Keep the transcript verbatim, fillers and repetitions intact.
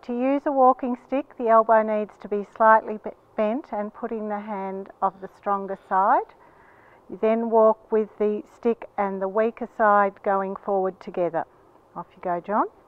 To use a walking stick, the elbow needs to be slightly bent and put in the hand of the stronger side. You then walk with the stick and the weaker side going forward together. Off you go, John.